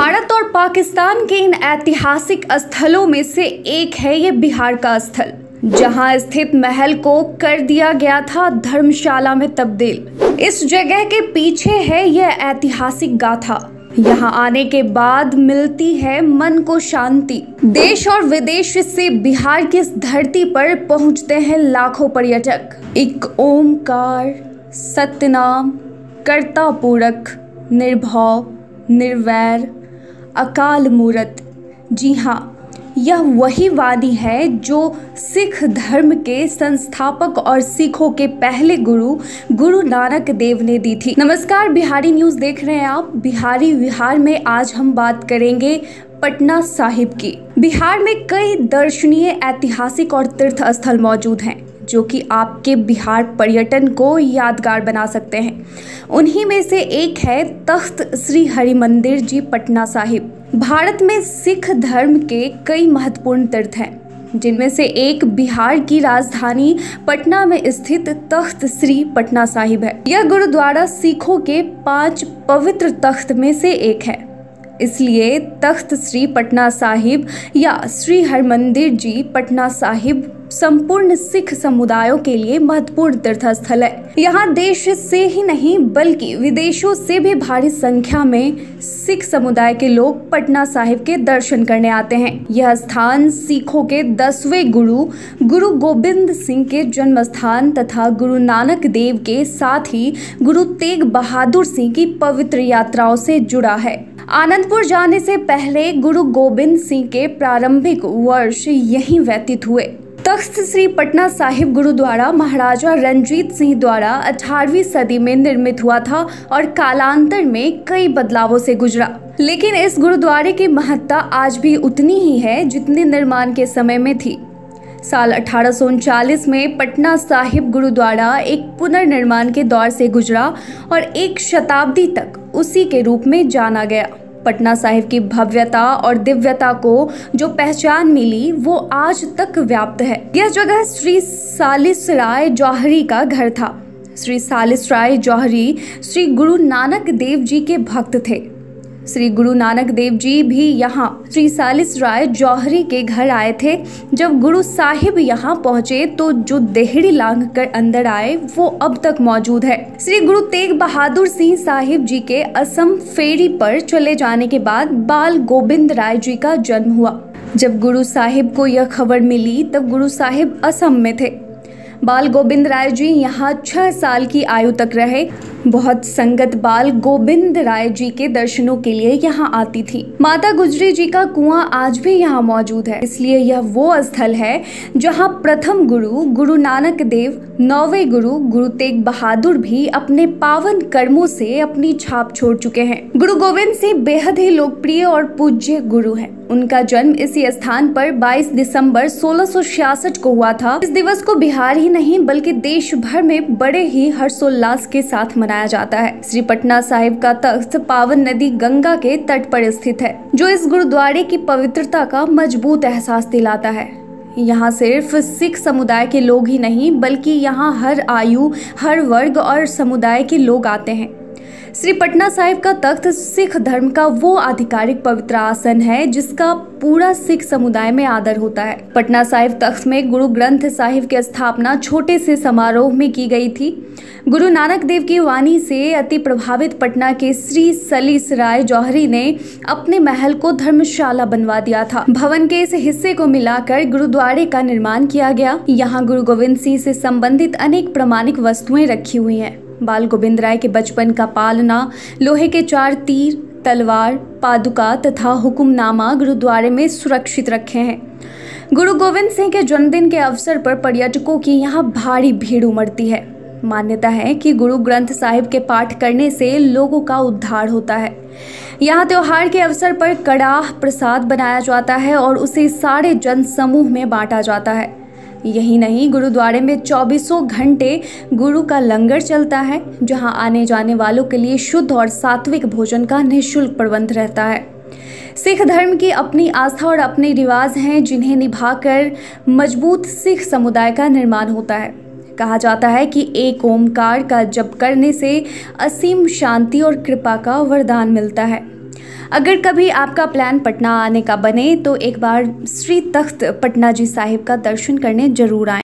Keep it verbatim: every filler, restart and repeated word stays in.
भारत और पाकिस्तान के इन ऐतिहासिक स्थलों में से एक है ये बिहार का स्थल, जहां स्थित महल को कर दिया गया था धर्मशाला में तब्दील। इस जगह के पीछे है यह ऐतिहासिक गाथा। यहाँ आने के बाद मिलती है मन को शांति। देश और विदेश से बिहार की इस धरती पर पहुंचते हैं लाखों पर्यटक। एक ओमकार, सत्यनाम, कर्ता पूरक, निर्भव, निर्वैर, अकाल मूरत। जी हाँ, यह वही वाणी है जो सिख धर्म के संस्थापक और सिखों के पहले गुरु गुरु नानक देव ने दी थी। नमस्कार, बिहारी न्यूज़ देख रहे हैं आप। बिहारी विहार में आज हम बात करेंगे पटना साहिब की। बिहार में कई दर्शनीय, ऐतिहासिक और तीर्थ स्थल मौजूद हैं जो कि आपके बिहार पर्यटन को यादगार बना सकते हैं। उन्हीं में से एक है तख्त श्री हरिमंदिर जी पटना साहिब। भारत में सिख धर्म के कई महत्वपूर्ण तीर्थ हैं, जिनमें से एक बिहार की राजधानी पटना में स्थित तख्त श्री पटना साहिब है। यह गुरुद्वारा सिखों के पांच पवित्र तख्त में से एक है, इसलिए तख्त श्री पटना साहिब या श्री हरमंदिर जी पटना साहिब संपूर्ण सिख समुदायों के लिए महत्वपूर्ण तीर्थ स्थल है। यहाँ देश से ही नहीं बल्कि विदेशों से भी भारी संख्या में सिख समुदाय के लोग पटना साहिब के दर्शन करने आते हैं। यह स्थान सिखों के दसवें गुरु गुरु गोविंद सिंह के जन्म स्थान तथा गुरु नानक देव के साथ ही गुरु तेग बहादुर सिंह की पवित्र यात्राओं से जुड़ा है। आनंदपुर जाने से पहले गुरु गोविंद सिंह के प्रारंभिक वर्ष यहीं व्यतीत हुए। तख्त श्री पटना साहिब गुरुद्वारा महाराजा रणजीत सिंह द्वारा अठारहवीं सदी में निर्मित हुआ था और कालांतर में कई बदलावों से गुजरा, लेकिन इस गुरुद्वारे की महत्ता आज भी उतनी ही है जितनी निर्माण के समय में थी। साल अठारह सौ उनचालीस में पटना साहिब गुरुद्वारा एक पुनर्निर्माण के दौर से गुजरा और एक शताब्दी तक उसी के रूप में जाना गया। पटना साहिब की भव्यता और दिव्यता को जो पहचान मिली वो आज तक व्याप्त है। यह जगह श्री सालिस राय जौहरी का घर था। श्री सालिस राय जौहरी श्री गुरु नानक देव जी के भक्त थे। श्री गुरु नानक देव जी भी यहाँ श्री सालिस राय जौहरी के घर आए थे। जब गुरु साहिब यहाँ पहुँचे तो जो देहड़ी लांघ कर अंदर आए वो अब तक मौजूद है। श्री गुरु तेग बहादुर सिंह साहिब जी के असम फेरी पर चले जाने के बाद बाल गोविंद राय जी का जन्म हुआ। जब गुरु साहिब को यह खबर मिली तब गुरु साहिब असम में थे। बाल गोविंद राय जी यहाँ छह साल की आयु तक रहे। बहुत संगत बाल गोविंद राय जी के दर्शनों के लिए यहाँ आती थी। माता गुजरी जी का कुआं आज भी यहाँ मौजूद है, इसलिए यह वो स्थल है जहाँ प्रथम गुरु गुरु नानक देव, नौवें गुरु गुरु तेग बहादुर भी अपने पावन कर्मों से अपनी छाप छोड़ चुके हैं। गुरु गोविंद सिंह बेहद ही लोकप्रिय और पूज्य गुरु हैं। उनका जन्म इसी स्थान पर बाईस दिसंबर सोलह सौ छियासठ को हुआ था। इस दिवस को बिहार ही नहीं बल्कि देश भर में बड़े ही हर्षोल्लास के साथ मनाया जाता है। श्री पटना साहिब का तख्त पावन नदी गंगा के तट पर स्थित है, जो इस गुरुद्वारे की पवित्रता का मजबूत एहसास दिलाता है। यहाँ सिर्फ सिख समुदाय के लोग ही नहीं बल्कि यहाँ हर आयु, हर वर्ग और समुदाय के लोग आते हैं। श्री पटना साहिब का तख्त सिख धर्म का वो आधिकारिक पवित्र आसन है जिसका पूरा सिख समुदाय में आदर होता है। पटना साहिब तख्त में गुरु ग्रंथ साहिब की स्थापना छोटे से समारोह में की गई थी। गुरु नानक देव की वाणी से अति प्रभावित पटना के श्री सलिस राय जौहरी ने अपने महल को धर्मशाला बनवा दिया था। भवन के इस हिस्से को मिलाकर गुरुद्वारे का निर्माण किया गया। यहाँ गुरु गोविंद सिंह से संबंधित अनेक प्रमाणिक वस्तुएं रखी हुई हैं। बाल गोविंद राय के बचपन का पालना, लोहे के चार तीर, तलवार, पादुका तथा हुक्मनामा गुरुद्वारे में सुरक्षित रखे हैं। गुरु गोविंद सिंह के जन्मदिन के अवसर पर पर्यटकों की यहाँ भारी भीड़ उमड़ती है। मान्यता है कि गुरु ग्रंथ साहिब के पाठ करने से लोगों का उद्धार होता है। यहाँ त्योहार के अवसर पर कड़ाह प्रसाद बनाया जाता है और उसे सारे जन समूह में बांटा जाता है। यही नहीं, गुरुद्वारे में चौबीसों घंटे गुरु का लंगर चलता है, जहां आने जाने वालों के लिए शुद्ध और सात्विक भोजन का निःशुल्क प्रबंध रहता है। सिख धर्म की अपनी आस्था और अपने रिवाज हैं, जिन्हें निभाकर मजबूत सिख समुदाय का निर्माण होता है। कहा जाता है कि एक ओमकार का जप करने से असीम शांति और कृपा का वरदान मिलता है। अगर कभी आपका प्लान पटना आने का बने तो एक बार श्री तख्त पटना जी साहिब का दर्शन करने जरूर आएं।